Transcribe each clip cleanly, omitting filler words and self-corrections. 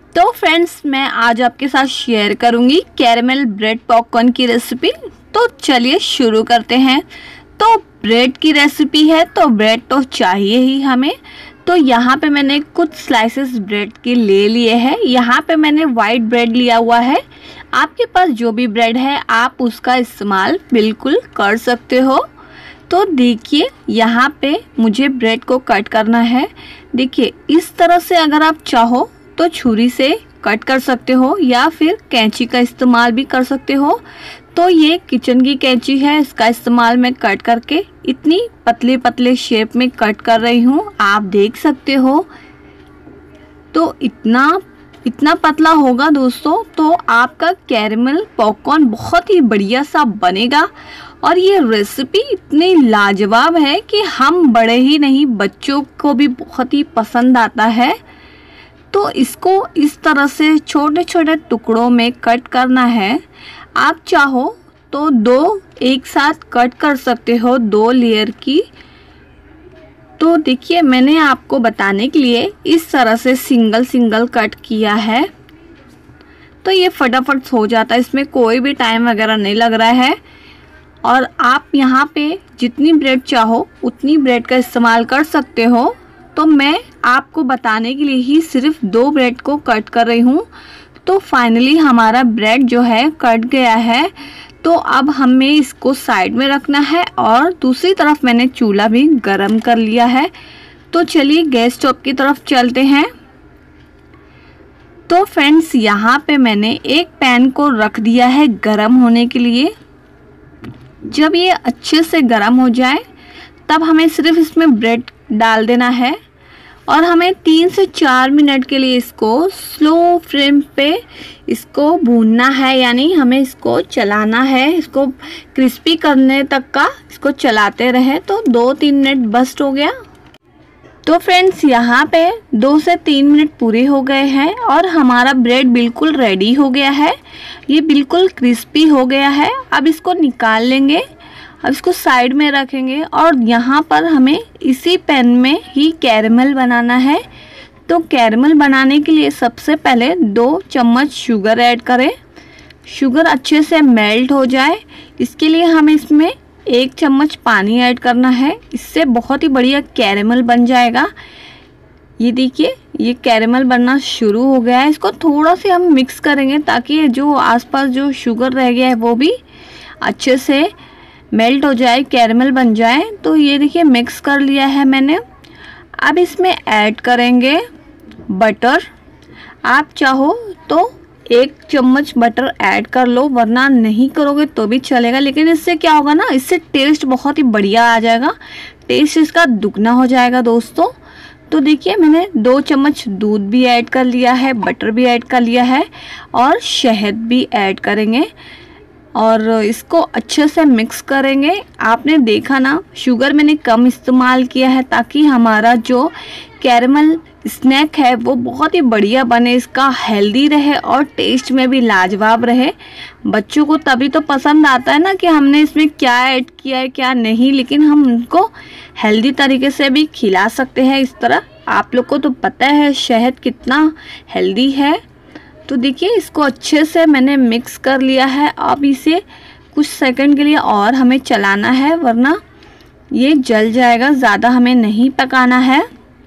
तो फ्रेंड्स, मैं आज आपके साथ शेयर करूंगी कैरेमल ब्रेड पॉपकॉर्न की रेसिपी। तो चलिए शुरू करते हैं। तो ब्रेड की रेसिपी है तो ब्रेड तो चाहिए ही हमें। तो यहाँ पे मैंने कुछ स्लाइसेस ब्रेड के ले लिए हैं। यहाँ पे मैंने वाइट ब्रेड लिया हुआ है। आपके पास जो भी ब्रेड है आप उसका इस्तेमाल बिल्कुल कर सकते हो। तो देखिए यहाँ पे मुझे ब्रेड को कट करना है। देखिए इस तरह से अगर आप चाहो तो छुरी से कट कर सकते हो या फिर कैंची का इस्तेमाल भी कर सकते हो। तो ये किचन की कैंची है, इसका इस्तेमाल मैं कट करके इतनी पतले पतले शेप में कट कर रही हूँ, आप देख सकते हो। तो इतना पतला होगा दोस्तों, तो आपका कैरेमल पॉपकॉर्न बहुत ही बढ़िया सा बनेगा। और ये रेसिपी इतनी लाजवाब है कि हम बड़े ही नहीं, बच्चों को भी बहुत ही पसंद आता है। तो इसको इस तरह से छोटे छोटे टुकड़ों में कट करना है। आप चाहो तो दो एक साथ कट कर सकते हो, 2 लेयर की। तो देखिए मैंने आपको बताने के लिए इस तरह से सिंगल सिंगल कट किया है। तो ये फटाफट हो जाता है, इसमें कोई भी टाइम वगैरह नहीं लग रहा है। और आप यहाँ पे जितनी ब्रेड चाहो उतनी ब्रेड का इस्तेमाल कर सकते हो। तो मैं आपको बताने के लिए ही सिर्फ 2 ब्रेड को कट कर रही हूँ। तो फाइनली हमारा ब्रेड जो है कट गया है। तो अब हमें इसको साइड में रखना है और दूसरी तरफ मैंने चूल्हा भी गरम कर लिया है। तो चलिए गैस स्टोव की तरफ चलते हैं। तो फ्रेंड्स यहाँ पे मैंने एक पैन को रख दिया है गरम होने के लिए। जब ये अच्छे से गरम हो जाए तब हमें सिर्फ इसमें ब्रेड डाल देना है और हमें 3 से 4 मिनट के लिए इसको स्लो फ्लेम पे इसको भूनना है, यानी हमें इसको चलाना है, इसको क्रिस्पी करने तक का इसको चलाते रहे। तो 2-3 मिनट बस हो गया। तो फ्रेंड्स यहाँ पे 2 से 3 मिनट पूरे हो गए हैं और हमारा ब्रेड बिल्कुल रेडी हो गया है। ये बिल्कुल क्रिस्पी हो गया है। अब इसको निकाल लेंगे, अब इसको साइड में रखेंगे और यहाँ पर हमें इसी पैन में ही कैरेमल बनाना है। तो कैरेमल बनाने के लिए सबसे पहले 2 चम्मच शुगर ऐड करें। शुगर अच्छे से मेल्ट हो जाए इसके लिए हमें इसमें 1 चम्मच पानी ऐड करना है। इससे बहुत ही बढ़िया कैरेमल बन जाएगा। ये देखिए ये कैरेमल बनना शुरू हो गया है। इसको थोड़ा सा हम मिक्स करेंगे ताकि जो आसपास जो शुगर रह गया है वो भी अच्छे से मेल्ट हो जाए, कैरेमल बन जाए। तो ये देखिए मिक्स कर लिया है मैंने। अब इसमें ऐड करेंगे बटर। आप चाहो तो 1 चम्मच बटर ऐड कर लो, वरना नहीं करोगे तो भी चलेगा। लेकिन इससे क्या होगा ना, इससे टेस्ट बहुत ही बढ़िया आ जाएगा, टेस्ट इसका दुगना हो जाएगा दोस्तों। तो देखिए मैंने 2 चम्मच दूध भी ऐड कर लिया है, बटर भी ऐड कर लिया है और शहद भी ऐड करेंगे और इसको अच्छे से मिक्स करेंगे। आपने देखा ना शुगर मैंने कम इस्तेमाल किया है ताकि हमारा जो कैरेमल स्नैक है वो बहुत ही बढ़िया बने, इसका हेल्दी रहे और टेस्ट में भी लाजवाब रहे। बच्चों को तभी तो पसंद आता है ना कि हमने इसमें क्या ऐड किया है क्या नहीं, लेकिन हम उनको हेल्दी तरीके से भी खिला सकते हैं इस तरह। आप लोग को तो पता है शहद कितना हेल्दी है। तो देखिए इसको अच्छे से मैंने मिक्स कर लिया है। अब इसे कुछ सेकंड के लिए और हमें चलाना है, वरना ये जल जाएगा, ज़्यादा हमें नहीं पकाना है।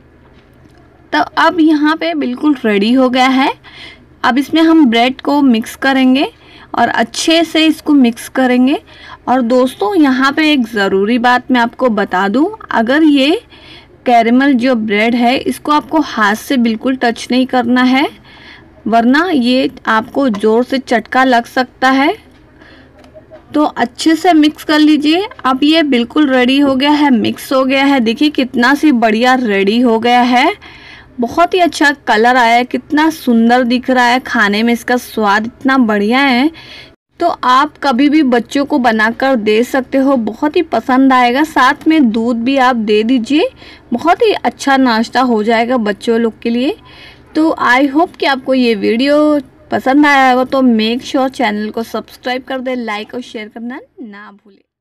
तो अब यहाँ पे बिल्कुल रेडी हो गया है। अब इसमें हम ब्रेड को मिक्स करेंगे और अच्छे से इसको मिक्स करेंगे। और दोस्तों यहाँ पे एक ज़रूरी बात मैं आपको बता दूँ, अगर ये कैरेमल जो ब्रेड है इसको आपको हाथ से बिल्कुल टच नहीं करना है, वरना ये आपको ज़ोर से चटका लग सकता है। तो अच्छे से मिक्स कर लीजिए। अब ये बिल्कुल रेडी हो गया है, मिक्स हो गया है। देखिए कितना सी बढ़िया रेडी हो गया है, बहुत ही अच्छा कलर आया है, कितना सुंदर दिख रहा है, खाने में इसका स्वाद इतना बढ़िया है। तो आप कभी भी बच्चों को बनाकर दे सकते हो, बहुत ही पसंद आएगा। साथ में दूध भी आप दे दीजिए, बहुत ही अच्छा नाश्ता हो जाएगा बच्चों लोग के लिए। तो आई होप कि आपको ये वीडियो पसंद आया होगा। तो मेक श्योर चैनल को सब्सक्राइब कर दे, लाइक और शेयर करना ना भूलें।